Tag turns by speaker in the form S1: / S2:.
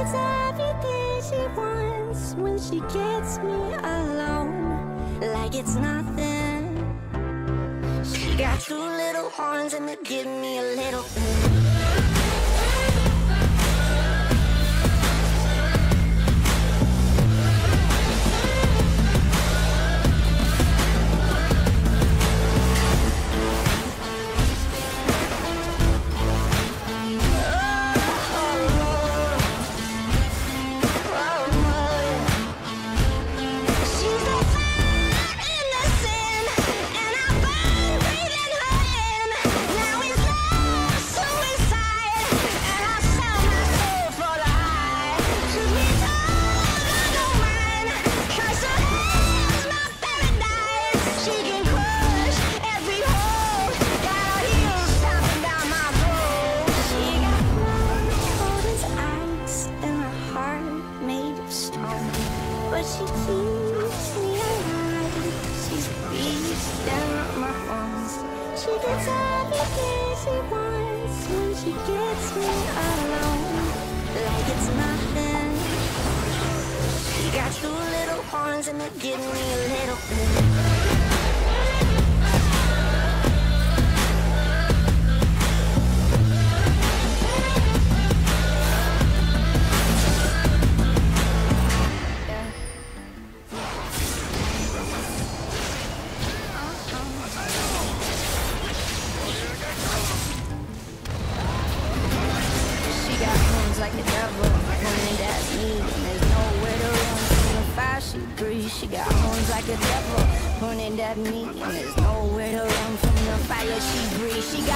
S1: gets everything she wants when she gets me alone, like it's nothing. She got two little horns and they give me a little bit. But she keeps me alive. She's beast down my bones. She gets everything she wants when she gets me alone, like it's nothing. She got two little horns and they give me a little bit. Like a devil pointed at me, and there's nowhere to run from the fire she breathes. She got horns like a devil pointed at me, and there's nowhere to run from the fire she breathes. She got